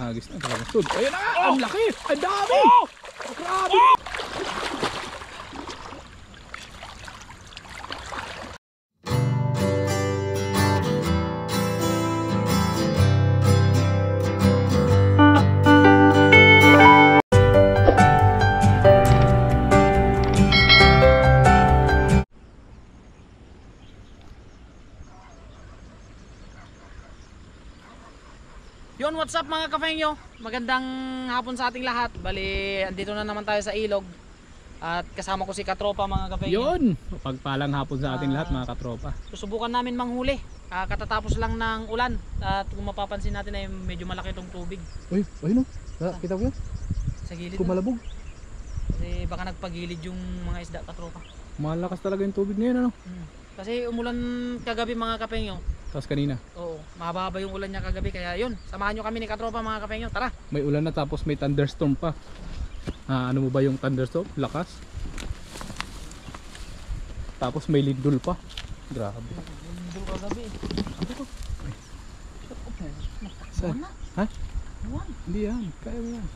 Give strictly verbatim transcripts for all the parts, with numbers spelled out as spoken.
Agis na talaga. Sud. Ayun na nga. Ang laki. Ang dami. Grabe. Yun, what's up mga kafengyo? Magandang hapon sa ating lahat. Bali, andito na naman tayo sa ilog. At kasama ko si Katropa mga kafengyo. Yun, pagpalang hapon sa ating uh, lahat mga katropa. Susubukan namin manghuli. uh, Katatapos lang ng ulan. At kung mapapansin natin ay medyo malaki itong tubig. Uy, ayun o, kita ko yun. Sa gilid kumalabog. Kasi baka nagpagilid yung mga isda, Katropa. Malakas talaga yung tubig ngayon ano. hmm. Kasi umulan kagabi mga kafengyo. Tapos kanina. Oo, mahaba yung ulan niya kagabi. Kaya yun, samahan nyo kami ni Katropa mga kafengyo. Tara. May ulan na tapos may thunderstorm pa. Ah, ano mo ba yung thunderstorm? Lakas. Tapos may lindol pa. Grabe. Lindol kagabi. Sabi ko. Saan? Ha? Uwan. Hindi yan. Kaya mo yan.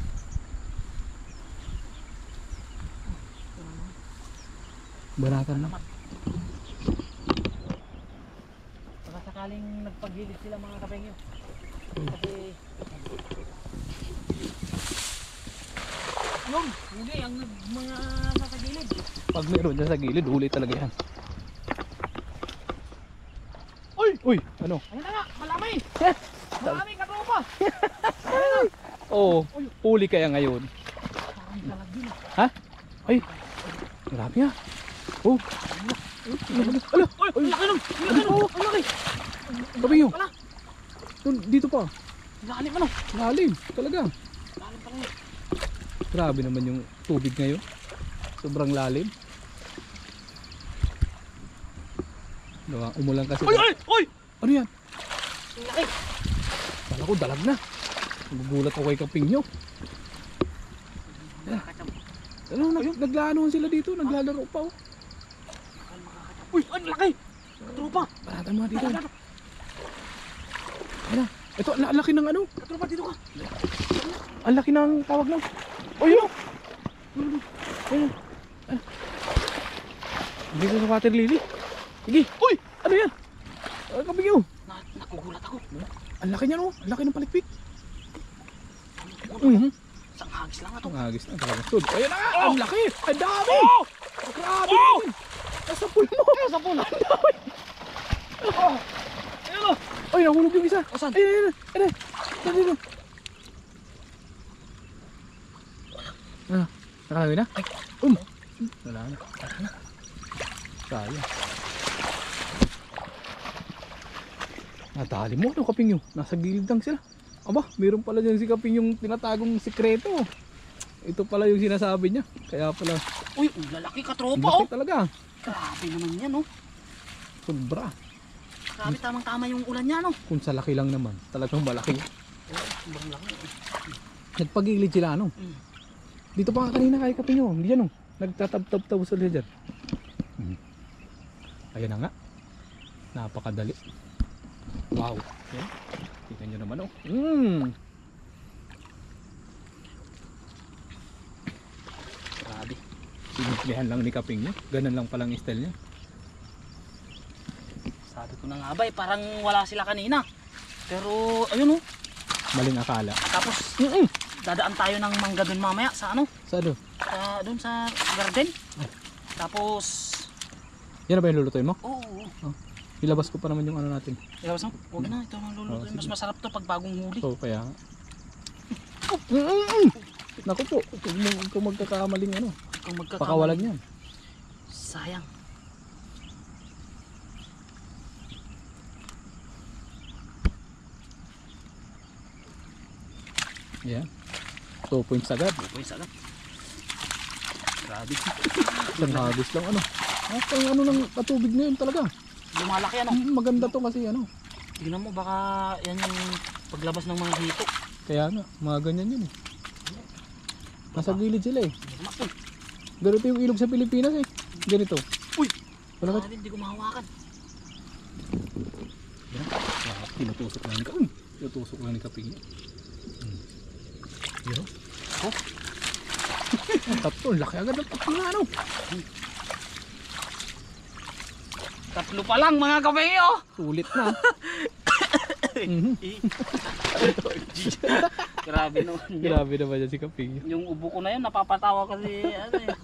Banatan na. Baka sakaling nagpagilid sila mga kafengyo. Kasi yun, huli ang mga nasa gilid. Pag meron dyan sa gilid, huli talaga yan. Uy! Uy! Ano? Ayun na nga, malami! Malami Katropa! Oo, huli kaya ngayon. Parang dalag din. Ha? Ay! Grabe nga. Oh! Ala! Uy! Ang laki nun! Ang laki nun! Ang laki! Sabi nyo! Wala! Dito pa. Lalim ano? Lalim. Talaga. Lalim pa rin. Grabe naman yung tubig ngayon. Sobrang lalim. Diba? Umulan kasi. Uy! Uy! Uy! Ano yan? Ang laki! Kala ko dalag na. Nagugulat ako kay Kaping nyo. Ano, nag naglano sila dito. Naglalaro pa oh. Uy! Ang laki! Katropa! Baratan mga dito. Ayan. Ito, ang laki ng ano. Katropa, dito ka! Ang laki ng tawag lang. Oh, yun o. Ayun. Dito sa water lily. Sige. Uy! Ano yan? Uh, Kaping nyo. Na nakugulat ako. Ang laki niya no. Ang laki ng palikpik. Mhm. Isang hagis lang ito. Ang agis na talaga. Sud. Ayun na nga. Ang laki. Ang dami. Grabe naman. Nasa pool mo. Nasa pool. Ang dami. Ayun o! Ay, nahulog yung isa. O, saan? Ayun, ayun, ayun. Ayun, ayun. Ano? Nakalawin na? Ay, um. Wala na. Sayang. Natali mo, ano Kaping nyo? Nasa gilid lang sila. Aba, meron pala dyan si Kaping yung tinatagong sikreto. Ito pala yung sinasabi niya. Kaya pala. Uy, lalaki Katropa Laki oh! talaga. Grabe naman yan oh! Sobra. Grabe, tamang-tama yung ulan niya no? Kung sa laki lang naman, talagang malaki. Oh, sobrang laki. Nagpagilid sila ano? Mm. Dito pa nga kanina kay Kaping nyo. Hindi yan oh. Nagtatab-tab-tab sila dyan. Hmm. Ayan na nga. Napakadali. Wow. Okay. Tingnan nyo naman oh. Mm. Grabe. Sinimplihan lang ni Kaping nyo. Ganun lang palang style niya. Sabi ko na nga ba eh, parang wala sila kanina. Pero ayun oh. Maling akala. Tapos Mm -mm. dadaan tayo ng mangga dun mamaya sa ano? Sa ano? Sa, dun sa garden. Tapos Yan na ba yung lulutuin mo? oo, oo. Oh. Ilabas ko pa naman yung ano natin. Ilabas mo? Huwag na, ito ang lulutuin. Oh, Mas masarap to pag bagong huli. So kaya mm -mm. Naku po, kung, kung magkakamaling ano, Kung magkakamali, pakawalan yan. sayang. Yan. two points agad. Uy, sagap. Grabe. Isang hagis lang ano. Ah, pang ano ng patubig na yun talaga. Lumalaki ano? Mm, maganda to kasi ano. Tingnan mo, baka yan yung paglabas ng mga hito. Kaya nga, mga ganyan yun eh. Nasa gilid sila eh. Uy! Ganito yung ilog sa Pilipinas eh. Ganito. Uy! Wala ka. Grabe, hindi ko mahawakan. Yan. Ah, tinutusok lang ni Kaping. Tinutusok lang ni Kaping. Hmm. Oh. Tatlo, laki agad ng tatlo na ano. Tatlo pa lang mga kapengyo. Sulit na. Mhm. Grabe naman yun. Grabe naman yan si Kaping. Yung ubo ko na yun, napapatawa kasi ano eh.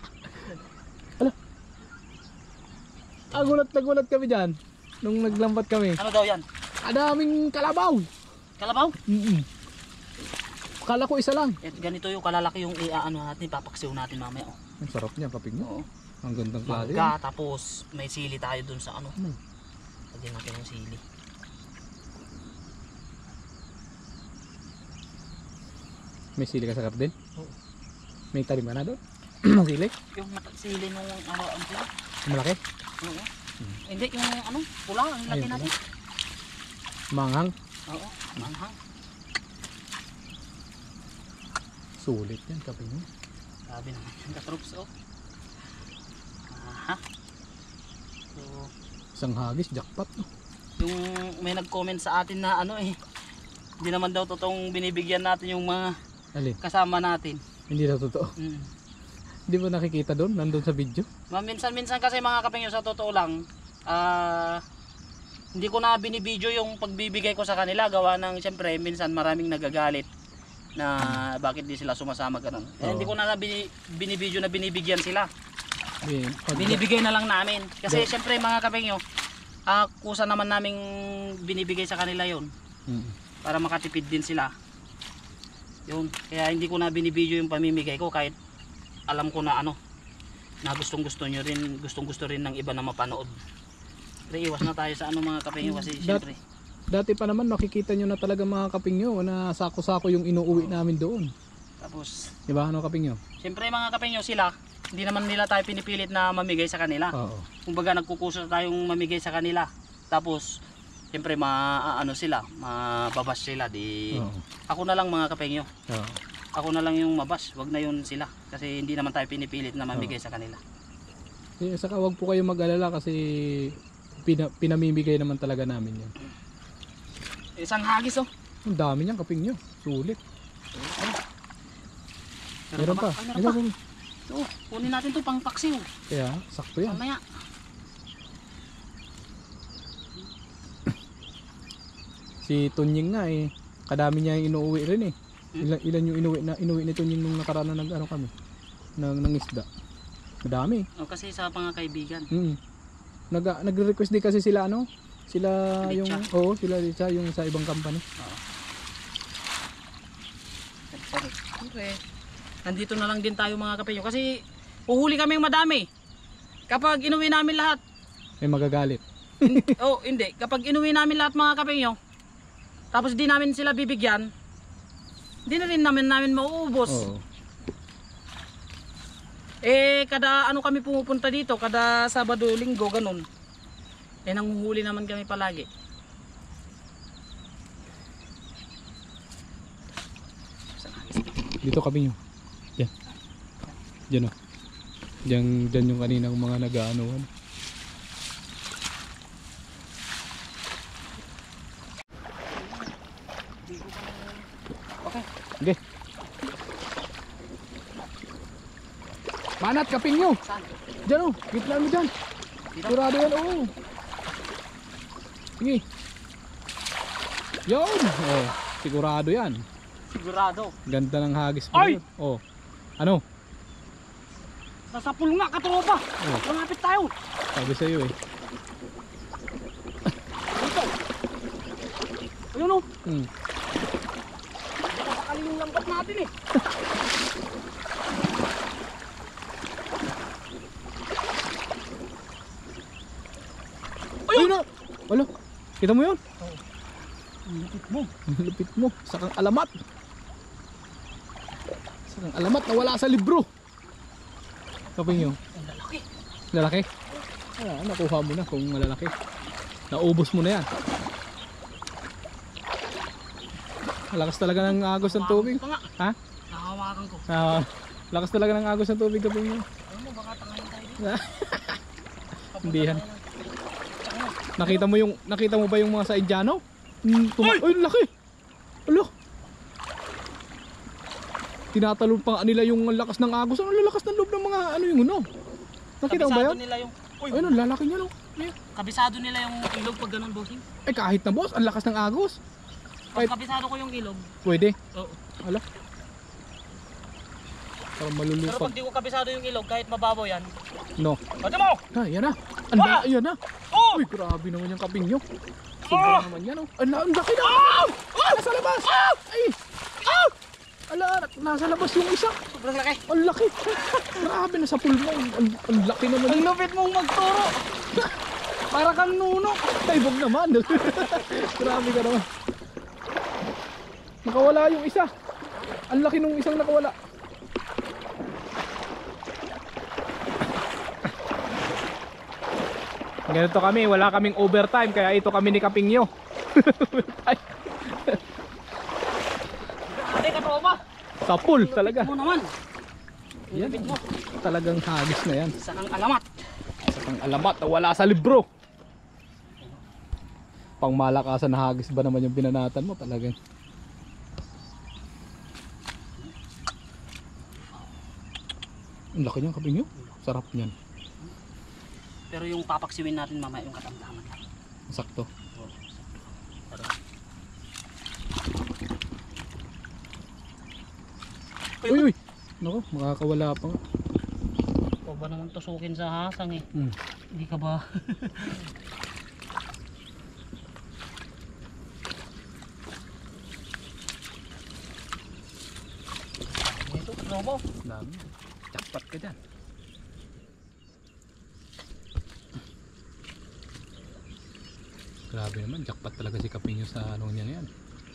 Ah, gulat na gulat kami dyan. Nung naglambat kami. Ano daw yan? Adaming kalabaw. Kalabaw? Mm-mm. Kala ko isa lang. Eh, ganito yung kalalaki yung iaano natin, papaksiw natin mamaya. Oh. Ang sarap niya, Kaping. Oo. Ang gandang klase. Mangga, tapos may sili tayo dun sa ano. Hmm. Lagyan natin yung sili. May sili ka sa kardin? Oo. May talim ka na doon? Sili? Yung mata sili nung ano, ano sila? Malaki? Oo. Hindi, yung ano, pula, ang laki Ayun, natin. Manghang? Oo, manghang. Sulit yan, Kaping. Grabe naman yung katroops, oh. Aha. So, Isang hagis, jackpot. No? yung may nag-comment sa atin na ano eh, hindi naman daw totoong binibigyan natin yung mga Alin? kasama natin. Hindi na totoo. Mm. Hindi ba nakikita doon? Nandun sa video? Minsan-minsan kasi mga kapengyo, sa totoo lang, ah, hindi ko na binibidyo yung pagbibigay ko sa kanila. Gawa ng siyempre minsan maraming nagagalit na bakit di sila sumasama ganun. Eh, Oo. hindi ko na bini, binibidyo na binibigyan sila. Bin, pag, Binibigay na lang namin. Kasi Da- siyempre mga kapengyo, ah, kusa naman naming binibigay sa kanila yon Mm. para makatipid din sila. Yun. Kaya hindi ko na binibidyo yung pamimigay ko kahit alam ko na ano na gustong gusto nyo rin, gustong gusto rin ng iba na mapanood. Pero iwas na tayo sa ano mga kapengyo kasi Dat- siyempre Dati pa naman makikita nyo na talaga mga Kaping nyo na sako-sako yung inuuwi namin doon. tapos Di ba? Ano, Kaping nyo? siyempre mga kapengyo sila hindi naman nila tayo pinipilit na mamigay sa kanila. Oo. Kumbaga nagkukuso tayong mamigay sa kanila. Tapos siyempre maaano sila, mababas sila di Oo. ako na lang mga kapengyo. Oo. Ako na lang yung mabas, wag na yun sila kasi hindi naman tayo pinipilit na mamigay Oo. sa kanila. Eh, saka wag po kayo mag-alala kasi pina, pinamimigay naman talaga namin yan. Isang hagis oh. Ang dami niyan, Kaping nyo. Sulit. Meron Meron pa. Ay, meron Meron pa. pa. So, kunin natin to pang paksiw. Kaya, sakto yan. Mamaya. Si Tunying nga eh, kadami niya yung inuuwi rin eh. Ilan, ilan yung inuwi na inuwi ni Tunying nung nakaraan na nag ano kami, ng, ng isda. Madami. O kasi sa mga kaibigan. Mm. Nag nagre-request din kasi sila ano, sila yung Licha. oo, sila Licha yung sa ibang company. Siyempre, nandito na lang din tayo mga kapengyo kasi uhuli kaming madami. Kapag inuwi namin lahat, May magagalit. oh hindi, kapag inuwi namin lahat mga kapengyo, tapos di namin sila bibigyan, di na rin namin namin mauubos. Oo. Eh, kada ano kami pumupunta dito, kada Sabado, Linggo, ganun. Eh, nanguhuli naman kami palagi. Dito kami nyo. Yan. Diyan oh. Diyan, diyan yung kaninang mga nag-aanoan. Okay. Okay. Manat, Kaping nyo. Saan? Diyan oh, gitna mo dyan. Dito? Sigurado yan, oo. Sige. Yun. Oh, sigurado yan. Sigurado. Ganda ng hagis mo. Ay! yun. Oh. Ano? Sasapul nga, katropa. Oh, Lumapit tayo. sabi sa'yo eh. Dito. Ayun o. Hmm. Nakakali yung lambat natin eh. Ayun na! Wala. Kita mo yun? Ang lupit mo. Ang lupit mo. Sakang alamat. Sakang alamat na wala sa libro. Kaping nyo. Ang lalaki. Lalaki? Ah, nakuha mo na kung malalaki. Naubos mo na yan. Lakas talaga ng agos ng tubig. Pa nga. Ha? Nakahawakan ko. Ah, lakas talaga ng agos ng tubig kaping nyo. Ayun mo, baka tangayin tayo dito. Hindi yan. Nakita mo yung nakita mo ba yung mga sa Indiano? Hmm, tuma- Ay, laki. Alo. Tinatalon pa nga nila yung lakas ng agos. Ano lalakas ng loob ng mga ano yung ano? Nakita mo ba Kabisado yan? nila yung Uy, Ayun, ang lalaki niya no. Ayan. kabisado nila yung ilog pag ganun, bossing. Eh kahit na boss, ang lakas ng agos. Pag Kahit- kabisado ko yung ilog. Pwede. Oo. Ala. Parang Pero malulupag. pag di ko kabisado yung ilog, kahit mababaw yan. No. Pwede mo! Ah, yan na. Ang Ah! laki, yan na. Oh! Uy, grabe naman yung kaping nyo. Sobra naman yan oh. Ang ang laki na. Ah! Nasa labas. Ay! Ah! Ala, nasa labas yung isa. Sobrang laki. Ang laki. Grabe, nasa pulmo. Ang, ang laki naman. Ang lupit mong magturo. Para kang nuno. Ay, wag naman. Grabe ka naman. Nakawala yung isa. Ang laki nung isang nakawala. Ganito kami, wala kaming overtime kaya ito kami ni Kapingyo. Ate, katropa. Sa pool talaga. Mo naman. Yan, Lupit mo. talagang hagis na yan. Sa kang alamat. Sa kang alamat na wala sa libro. Pang malakasan na hagis ba naman yung binanatan mo talagang. Ang laki niyan Kapingyo. Sarap niyan. Pero yung papaksiwin natin mamaya yung katamtaman lang. Sakto. Oo. Tara. Uy, uy. Naku, makakawala pa nga. Ikaw ba naman tusukin sa hasang eh? Hmm. Hindi ka ba? Ito, trobo. Dami. Jackpot ka dyan. Grabe naman, jackpot talaga si Kapinyo sa ano niya na yan.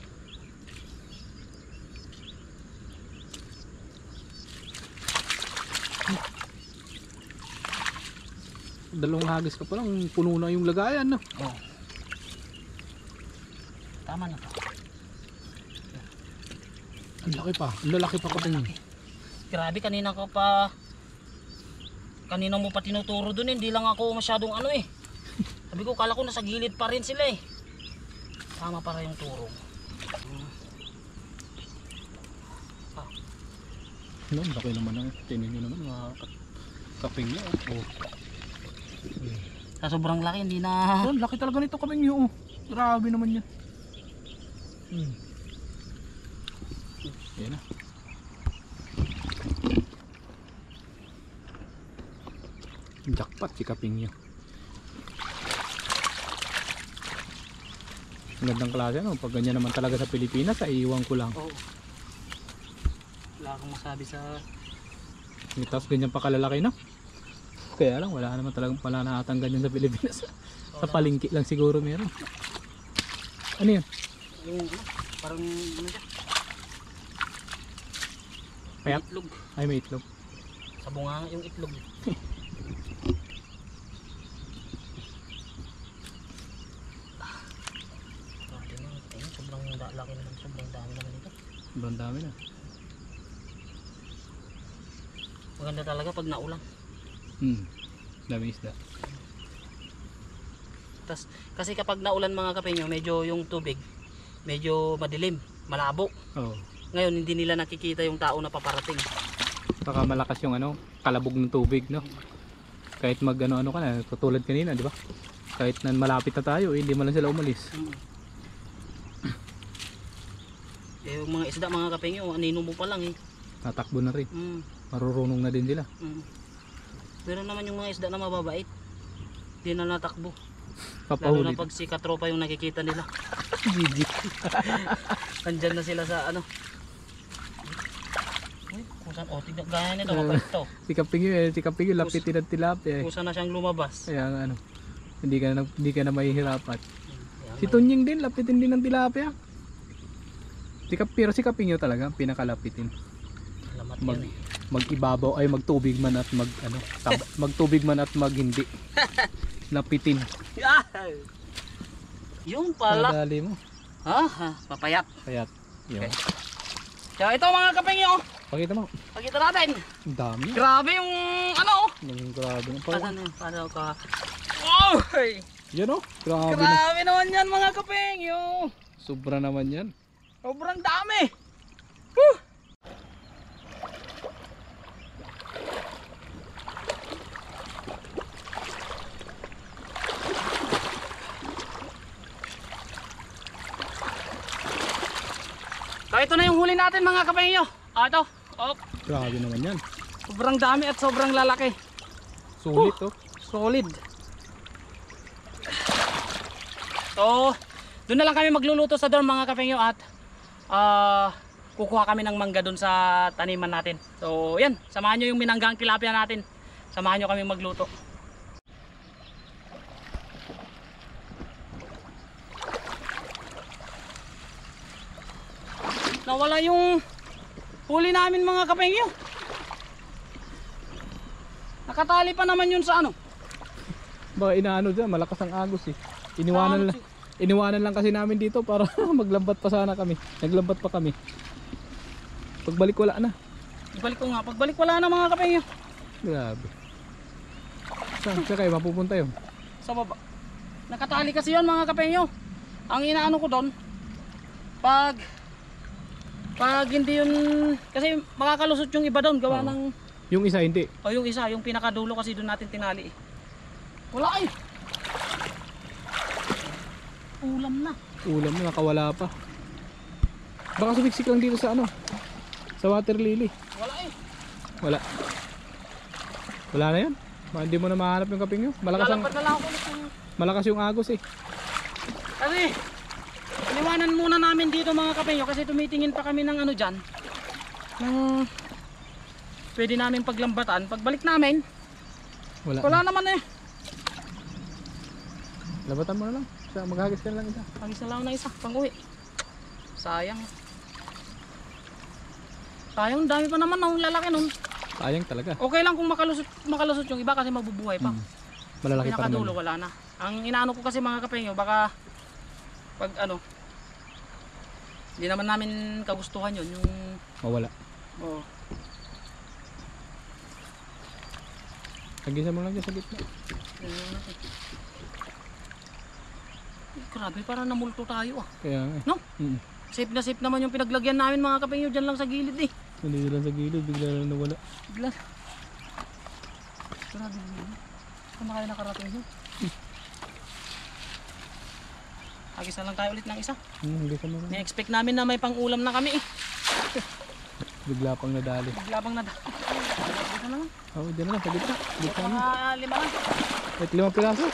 Dalawang hagis ka pa lang, puno na yung lagayan no? Oh. Tama na to. Ang laki pa, ang lalaki pa Kapinyo. Grabe, kanina ko pa kanina mo pa tinuturo dun, hindi lang ako masyadong ano eh. Sabi ko, kala ko nasa gilid pa rin sila eh. Tama para yung turo. Hmm. Ah, No, ang laki naman ang tinin nyo naman mga ka- Kapinyo. Oh. sa sobrang laki, hindi na... Oh, ang laki talaga nito Kapinyo. Oh. Grabe naman yan. Hmm. Yan na. Jackpot si Kapingyo. Magandang klase no, pag ganyan naman talaga sa Pilipinas, ay iwan ko lang. Oo. Wala akong masabi sa... Tapos ganyan pa kalalaki no. Kaya lang wala naman talagang pala na atang ganyan sa Pilipinas. Sa palengke lang siguro meron. Ano yun? Yung ano, parang ano siya? Payat? Itlog. Ay may itlog. Sa bunga yung itlog. Grabe na, ayun, sobrang da- laki naman, sobrang dami naman ito. Sobrang dami na. Maganda talaga pag naulan. Hmm. Dami isda. Tas, kasi kapag naulan mga kapenyo, medyo yung tubig, medyo madilim, malabo. Oo. Ngayon hindi nila nakikita yung tao na paparating. Saka malakas yung ano, kalabog ng tubig no. Kahit mag ano ano ka na, katulad kanina, di ba? Kahit na malapit na tayo, eh, hindi man lang sila umalis. Mm. Eh, yung mga isda mga kapenyo, anino mo pa lang eh. Tatakbo na rin. Mm. Marurunong na din sila. Mm. Pero naman yung mga isda na mababait, di na natakbo. Lalo Papahuli. na pag si katropa yung nakikita nila. G G. Nandyan na sila sa ano. Uy, kung saan, oh, tignan, gaya nito, mapait to. Si Kapingyo eh, si Kapingyo lapitin at tilapia eh. Kung saan na siyang lumabas. Kaya nga, ano, hindi ka na hindi ka na mahihirapan. Ayan, Si Tunying din, lapitin din ng tilapia. Si Kap, pero si Kapingyo talaga pinakalapitin. alamat Mag yan eh. mag-ibabaw ay magtubig man at mag ano, tab, magtubig man at mag hindi. Lapitin. Ah! Yung pala. Nadali mo. Ha? ha papayat. Kaya, yun. Okay. Kaya ito mga kapengyo, Pakita mo. pakita natin. Ang dami. Grabe yung ano. Ang grabe. ng Para parang- ano, para ka. Wow! Yan oh. Grabe. na. Grabe naman yan mga kapengyo. Sobra naman yan. Sobrang dami. Woo! ito na yung huli natin mga kapengyo. Ah, ito. Oh, Grabe naman yan. sobrang dami at sobrang lalaki. Sulit Oh. oh. Solid. So, doon na lang kami magluluto sa dorm mga kapengyo at ah, kukuha kami ng mangga doon sa taniman natin. So, yan. Samahan nyo yung minanggang tilapia natin. Samahan nyo kami magluto. Nawala yung huli namin mga kapengyo. Nakatali pa naman yun sa ano. Baka inaano dyan, malakas ang agos eh. Iniwanan lang, iniwanan lang kasi namin dito para maglambat pa sana kami. Naglambat pa kami. Pagbalik wala na. Pagbalik ko nga, pagbalik wala na mga kapengyo. Grabe. Saan, saan kayo mapupunta yun? Sa baba. Nakatali kasi yun mga kapengyo. Ang inaano ko doon, pag pag hindi yun, kasi makakalusot yung iba doon gawa Oo. ng, Yung isa hindi. o yung isa, yung pinakadulo kasi doon natin tinali eh. Wala eh. Ulam na. Ulam na, nakawala pa. Baka sumiksik lang dito sa ano, sa water lily. Wala eh. Wala. Wala na yun. Baka hindi mo na mahanap yung kaping yun. Malakas, ang, Lalapad na lang ako ulit ng... malakas yung agos eh. Kasi, iniwanan muna namin dito mga kapengyo kasi tumitingin pa kami ng ano dyan. Ng pwede namin paglambatan. Pagbalik namin, Wala. wala na. naman eh. Labatan mo na lang. Sa- Maghagis ka na lang isa. Pagis na lang na isa, pang uwi. Sayang. Sayang, dami pa naman ng lalaki nun. Sayang talaga. Okay lang kung makalusot, makalusot yung iba kasi mabubuhay pa. Hmm. Malalaki pa Pinakadulo, naman. wala na. Ang inaano ko kasi mga kapengyo, baka pag ano, hindi naman namin kagustuhan yun, yung Mawala. oh, Hagisan mo lang dyan sa gitna. yun natin. Eh, grabe, parang namulto tayo ah. Kaya nga eh. No? Mm. Safe na safe naman yung pinaglagyan namin mga kapengyo, dyan lang sa gilid eh. Hindi lang sa gilid. Bigla lang nawala. Bigla. Grabe yun. Saan na kayo nakarating yun? Agis na lang tayo ulit ng isa. Hmm, hagisan mo lang. Ni-expect namin na may pang-ulam na kami eh. Bigla pang nadali. Bigla bang nada. Dito na lang. Oo, dyan na lang. Sa gitna. Gitna na. Mga lima lang. At limang piraso.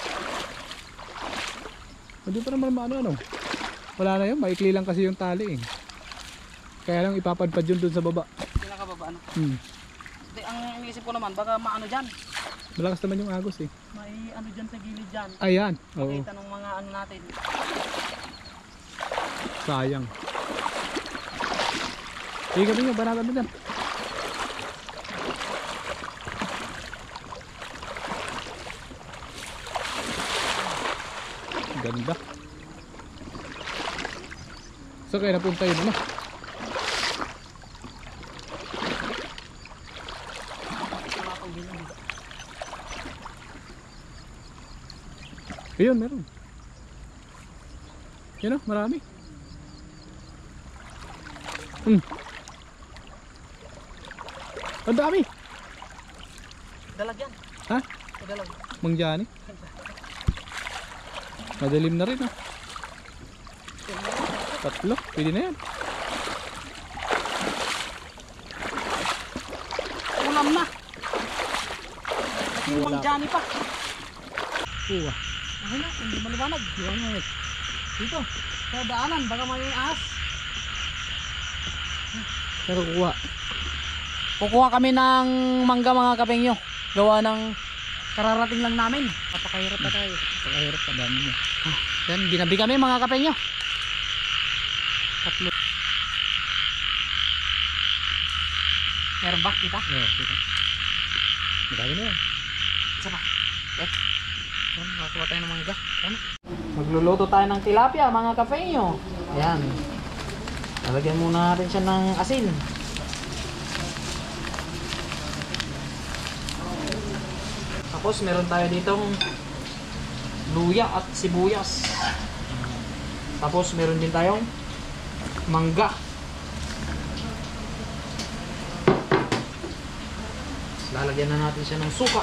Hindi pa naman maano ano. Wala na yun. Maikli lang kasi yung tali eh. Kaya lang ipapadpad yun dun sa baba. Pinakababa ano. Hmm. Di, ang iniisip ko naman, baka maano dyan. Malakas naman yung agos eh. May ano dyan sa gilid dyan. Ayan. Oo. Makita ng mga ano natin. Sayang. Sige kami nyo. Banatan mo dyan. Ganda. So kaya napunta yun ano? Ayun, meron. Yan o, marami. Hmm. Ang dami. Dalag yan. Ha? Dalag. Mang Johnny. Madilim na rin ah. Tatlo, pwede na yan. Ulam na. Yung Wala. Mang Johnny pa. Uwa. Ano na, hindi maliwanag. Liwanag. Dito, sa daanan, baka may ahas. Pero kuha. Kukuha kami ng mangga mga kapengyo. Gawa ng kararating lang namin. Napakahirap na tayo. Pagkahirap pa dami niya. Ah, yan, ginabi kami mga kapengyo. Tatlo. Meron ba kita? Oo, kita. Madami na yan. Isa pa. Eh. Yan, makakuha tayo ng mangga. Ano? Magluluto tayo ng tilapia mga kapengyo. Ayan. Lalagyan muna natin siya ng asin. Tapos meron tayo ditong luya at sibuyas. Tapos meron din tayong mangga. Lalagyan na natin siya ng suka.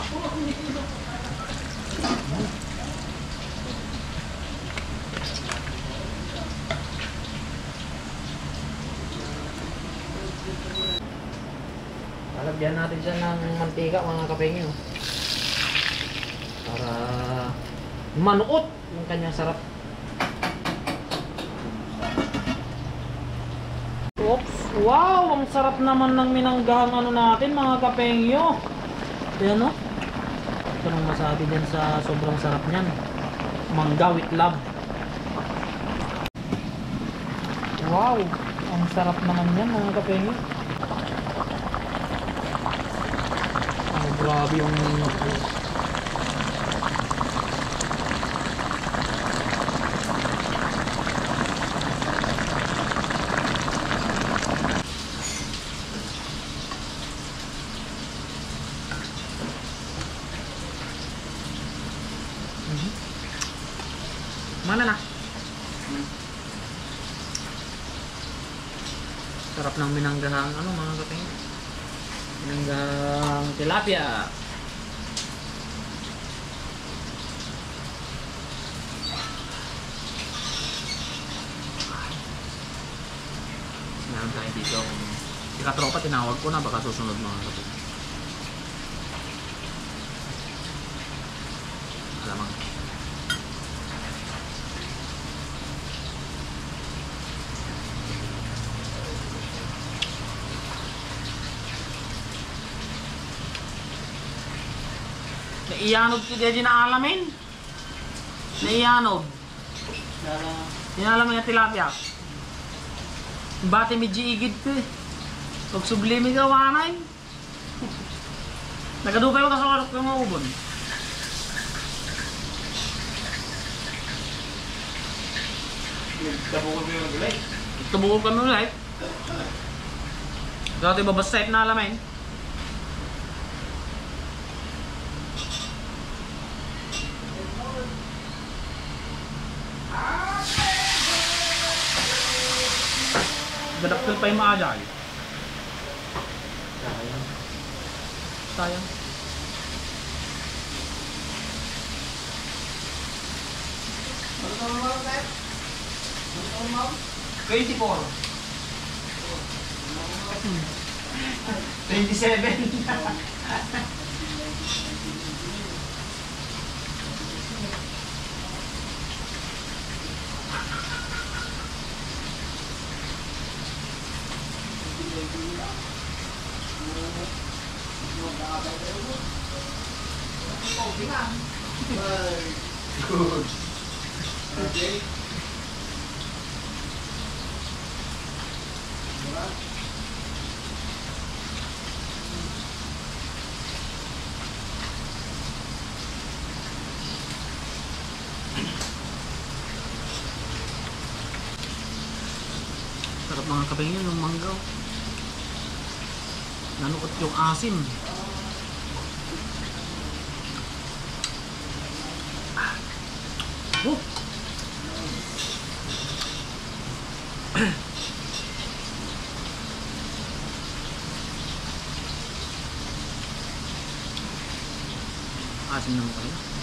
Lalagyan natin siya ng mantika mga kapengyo. Para manuot yung kanyang sarap. Oops! Wow! Ang sarap naman ng minanggahang ano natin mga kapengyo. Ayan o. Ito nang masabi dyan sa sobrang sarap niyan. Mangga with love. Wow! Ang sarap naman yan mga kapengyo. Oh, grabe yung mana na? Sarap ng minanggahang ano mga kapengyo. Minanggahang tilapia. Meron tayo dito. Si katropa tinawag ko na, baka susunod mga kapengyo. Alamang. Naiyanod ko din na alamin. Naiyanod. Inalamin yung tilapia. Bati medyo igid ko eh. Pag sublimi gawa na eh. Nagadupay mo kasakarap ko yung maubon. Tabukol ko yung gulay. Tabukol kami ulit. Dati babasayip na alamin. Gadapil pa yung maajay. Sayang. Sayang. Ano ka naman, Sir? Ano ka naman? twenty-four. twenty-seven. Good. Okay. Sarap mga kapengyo yung mangga. Nanukot yung asim. Oh. Asim naman kayo.